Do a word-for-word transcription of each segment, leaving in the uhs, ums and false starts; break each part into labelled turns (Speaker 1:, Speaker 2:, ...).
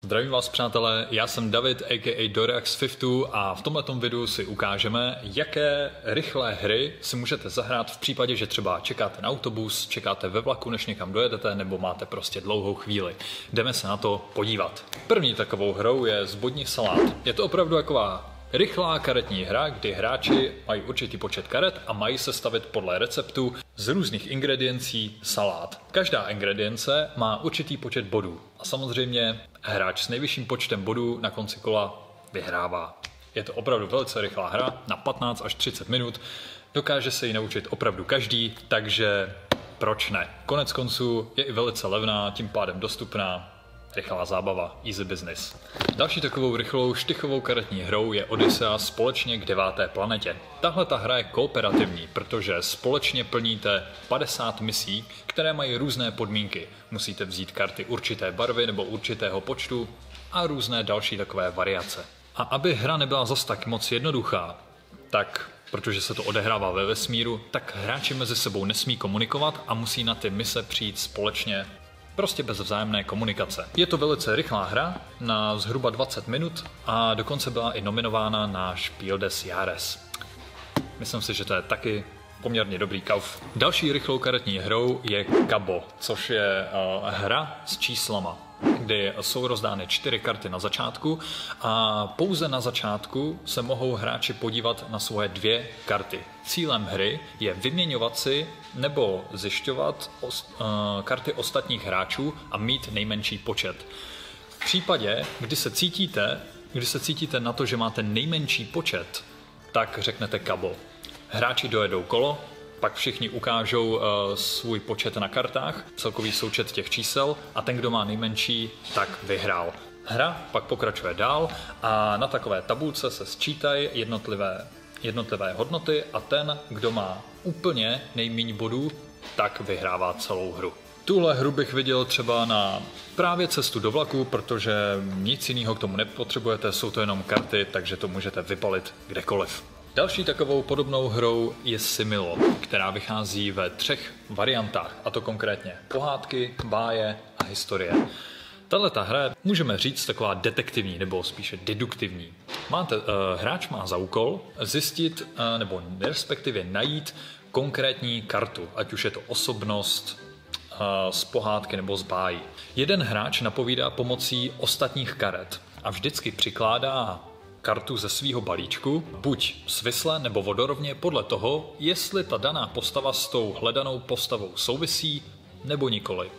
Speaker 1: Zdravím vás přátelé, já jsem David aka Dorax Fiftu a v tomhletom videu si ukážeme, jaké rychlé hry si můžete zahrát v případě, že třeba čekáte na autobus, čekáte ve vlaku, než někam dojedete, nebo máte prostě dlouhou chvíli. Jdeme se na to podívat. První takovou hrou je Zbodni salát. Je to opravdu taková rychlá karetní hra, kdy hráči mají určitý počet karet a mají sestavit podle receptu z různých ingrediencí salát. Každá ingredience má určitý počet bodů a samozřejmě hráč s nejvyšším počtem bodů na konci kola vyhrává. Je to opravdu velice rychlá hra, na patnáct až třicet minut, dokáže se ji naučit opravdu každý, takže proč ne? Konec konců je i velice levná, tím pádem dostupná. Rychlá zábava, easy business. Další takovou rychlou štychovou karetní hrou je Odyssea společně k deváté planetě. Tahle ta hra je kooperativní, protože společně plníte padesát misí, které mají různé podmínky. Musíte vzít karty určité barvy nebo určitého počtu a různé další takové variace. A aby hra nebyla zas tak moc jednoduchá, tak protože se to odehrává ve vesmíru, tak hráči mezi sebou nesmí komunikovat a musí na ty mise přijít společně. Prostě bez vzájemné komunikace. Je to velice rychlá hra na zhruba dvacet minut a dokonce byla i nominována na Spiel des Jahres. Myslím si, že to je taky poměrně dobrý kauf. Další rychlou karetní hrou je Kabo, což je uh, hra s číslama, kdy jsou rozdány čtyři karty na začátku a pouze na začátku se mohou hráči podívat na svoje dvě karty. Cílem hry je vyměňovat si nebo zjišťovat os, uh, karty ostatních hráčů a mít nejmenší počet. V případě, kdy se cítíte, kdy se cítíte na to, že máte nejmenší počet, tak řeknete Kabo. Hráči dojedou kolo, pak všichni ukážou uh, svůj počet na kartách, celkový součet těch čísel a ten, kdo má nejmenší, tak vyhrál. Hra pak pokračuje dál a na takové tabulce se sčítají jednotlivé, jednotlivé hodnoty a ten, kdo má úplně nejméně bodů, tak vyhrává celou hru. Tuhle hru bych viděl třeba na právě cestu do vlaku, protože nic jiného k tomu nepotřebujete, jsou to jenom karty, takže to můžete vypalit kdekoliv. Další takovou podobnou hrou je Similo, která vychází ve třech variantách, a to konkrétně pohádky, báje a historie. Tato hra je, můžeme říct, taková detektivní nebo spíše deduktivní. Máte, uh, hráč má za úkol zjistit uh, nebo respektive najít konkrétní kartu, ať už je to osobnost uh, z pohádky nebo z bájí. Jeden hráč napovídá pomocí ostatních karet a vždycky přikládá kartu ze svýho balíčku, buď svisle nebo vodorovně podle toho, jestli ta daná postava s tou hledanou postavou souvisí nebo nikoli.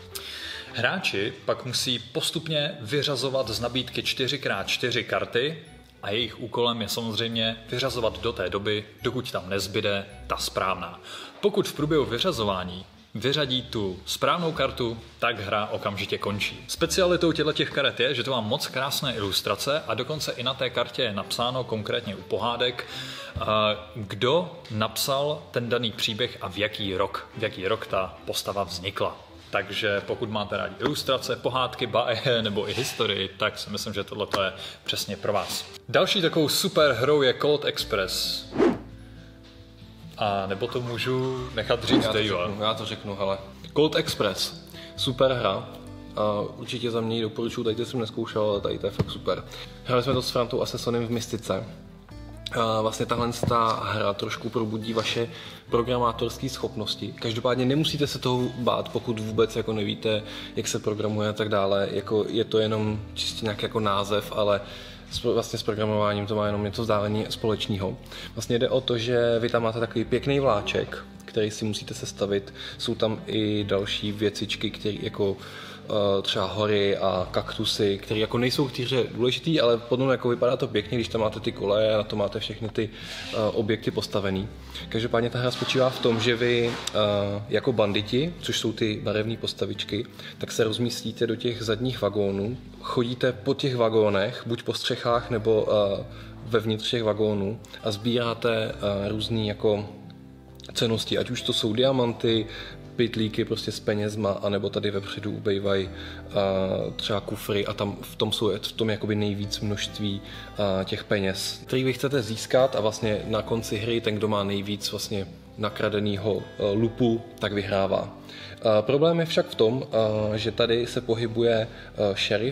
Speaker 1: Hráči pak musí postupně vyřazovat z nabídky čtyři krát čtyři karty a jejich úkolem je samozřejmě vyřazovat do té doby, dokud tam nezbyde ta správná. Pokud v průběhu vyřazování vyřadí tu správnou kartu, tak hra okamžitě končí. Specialitou těchto karet je, že to má moc krásné ilustrace a dokonce i na té kartě je napsáno konkrétně u pohádek, kdo napsal ten daný příběh a v jaký rok, v jaký rok ta postava vznikla. Takže pokud máte rádi ilustrace, pohádky, báje nebo i historii, tak si myslím, že tohle je přesně pro vás. Další takovou super hrou je Colt Express. A nebo to můžu nechat říct
Speaker 2: já to,
Speaker 1: Dave.
Speaker 2: řeknu, já to řeknu, hele. Colt Express, super hra. A určitě za mě ji doporučuji, tady to jsem neskoušel, ale tady to je fakt super. Hráli jsme to s Frantou a se Sonem v Mystice. A vlastně tahle hra trošku probudí vaše programátorské schopnosti. Každopádně nemusíte se toho bát, pokud vůbec jako nevíte, jak se programuje a tak dále. Jako je to jenom čistě nějaký jako název, ale vlastně s programováním to má jenom něco vzdálení společného. Vlastně jde o to, že vy tam máte takový pěkný vláček, který si musíte sestavit. Jsou tam i další věcičky, které jako třeba hory a kaktusy, které jako nejsou v té hře důležitý, ale potom jako vypadá to pěkně, když tam máte ty koleje a na to máte všechny ty uh, objekty postavený. Každopádně ta hra spočívá v tom, že vy uh, jako banditi, což jsou ty barevné postavičky, tak se rozmístíte do těch zadních vagónů, chodíte po těch vagónech, buď po střechách nebo uh, vevnitř těch vagónů a sbíráte uh, různý jako cennosti, ať už to jsou diamanty, pytlíky prostě s penězma, anebo tady vepředu ubejvají uh, třeba kufry a tam v tom jsou v tom jakoby nejvíc množství uh, těch peněz, který vy chcete získat a vlastně na konci hry ten, kdo má nejvíc vlastně nakradenýho uh, lupu, tak vyhrává. Uh, problém je však v tom, uh, že tady se pohybuje uh, šerif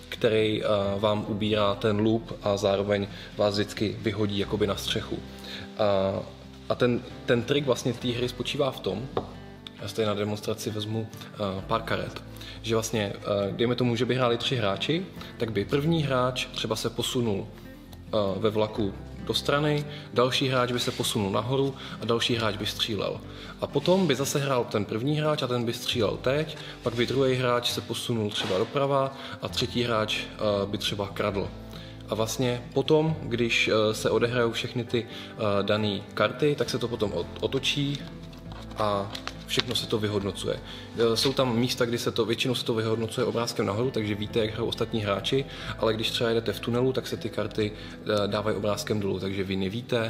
Speaker 2: který vám ubírá ten loop a zároveň vás vždycky vyhodí jakoby na střechu. A, a ten, ten trik vlastně té hry spočívá v tom, já si tady na demonstraci vezmu pár karet, že vlastně, dejme tomu, že by hráli tři hráči, tak by první hráč třeba se posunul ve vlaku do strany, další hráč by se posunul nahoru a další hráč by střílel. A potom by zase hrál ten první hráč a ten by střílel teď, pak by druhý hráč se posunul třeba doprava a třetí hráč by třeba kradl. A vlastně potom, když se odehrajou všechny ty dané karty, tak se to potom otočí a všechno se to vyhodnocuje. Jsou tam místa, kdy se to, většinou se to vyhodnocuje obrázkem nahoru, takže víte, jak hrajou ostatní hráči, ale když třeba jedete v tunelu, tak se ty karty dávají obrázkem dolů, takže vy nevíte,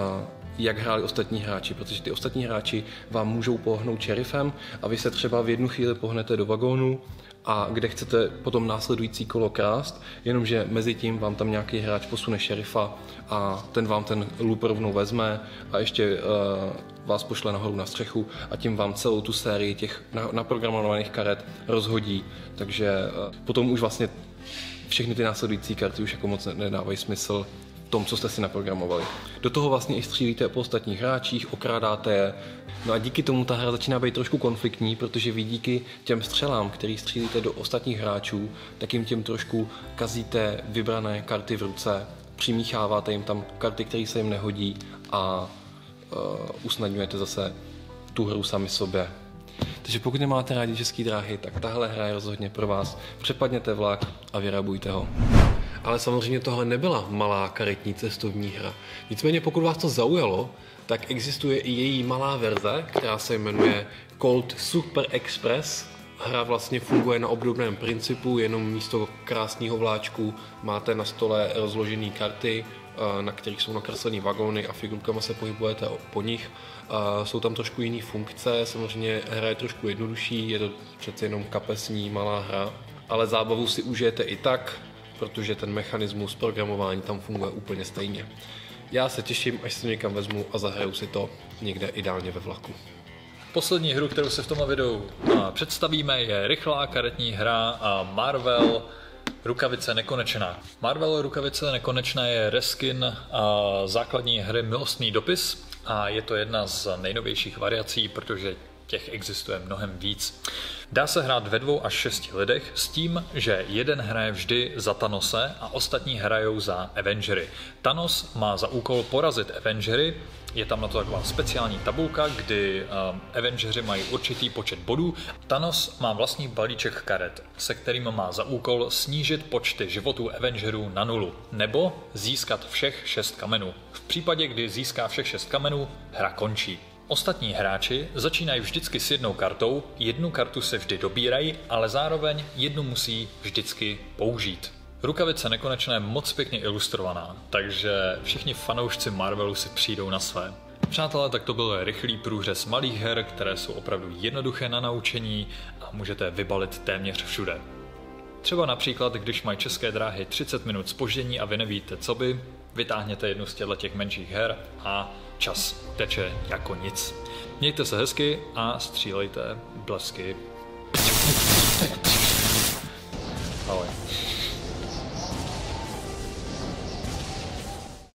Speaker 2: jak hráli ostatní hráči, protože ty ostatní hráči vám můžou pohnout šerifem a vy se třeba v jednu chvíli pohnete do vagónu, a kde chcete potom následující kolo krást, jenomže mezi tím vám tam nějaký hráč posune šerifa a ten vám ten loop rovnou vezme a ještě uh, vás pošle nahoru na střechu a tím vám celou tu sérii těch naprogramovaných karet rozhodí. Takže uh, potom už vlastně všechny ty následující karty už jako moc nedávají smysl v tom, co jste si naprogramovali. Do toho vlastně i střílíte po ostatních hráčích, okrádáte je. No a díky tomu ta hra začíná být trošku konfliktní, protože vy díky těm střelám, který střílíte do ostatních hráčů, tak jim tím trošku kazíte vybrané karty v ruce, přimícháváte jim tam karty, které se jim nehodí a uh, usnadňujete zase tu hru sami sobě. Takže pokud nemáte rádi české dráhy, tak tahle hra je rozhodně pro vás. Přepadněte vlak a vyrabujte ho.
Speaker 3: Ale samozřejmě tohle nebyla malá karetní cestovní hra. Nicméně pokud vás to zaujalo, tak existuje i její malá verze, která se jmenuje Colt Super Express. Hra vlastně funguje na obdobném principu, jenom místo krásného vláčku máte na stole rozložené karty, na kterých jsou nakreslené vagóny a figurkama se pohybujete po nich. Jsou tam trošku jiné funkce, samozřejmě hra je trošku jednodušší, je to přece jenom kapesní malá hra, ale zábavu si užijete i tak, protože ten mechanismus programování tam funguje úplně stejně. Já se těším, až se někam vezmu a zahraju si to někde ideálně ve vlaku.
Speaker 1: Poslední hru, kterou se v tomhle videu představíme, je rychlá karetní hra Marvel Rukavice nekonečná. Marvel Rukavice nekonečná je reskin základní hry Milostný dopis a je to jedna z nejnovějších variací, protože těch existuje mnohem víc. Dá se hrát ve dvou až šesti lidech s tím, že jeden hraje vždy za Thanose a ostatní hrajou za Avengery. Thanos má za úkol porazit Avengery, je tam na to taková speciální tabulka, kdy um, Avengeři mají určitý počet bodů. Thanos má vlastní balíček karet, se kterým má za úkol snížit počty životů Avengerů na nulu, nebo získat všech šest kamenů. V případě, kdy získá všech šest kamenů, hra končí. Ostatní hráči začínají vždycky s jednou kartou, jednu kartu se vždy dobírají, ale zároveň jednu musí vždycky použít. Rukavice nekonečná je moc pěkně ilustrovaná, takže všichni fanoušci Marvelu si přijdou na své. Přátelé, tak to byl rychlý průřez malých her, které jsou opravdu jednoduché na naučení a můžete vybalit téměř všude. Třeba například, když mají České dráhy třicet minut zpoždění a vy nevíte co by, vytáhněte jednu z těch menších her a čas teče jako nic. Mějte se hezky a střílejte blesky.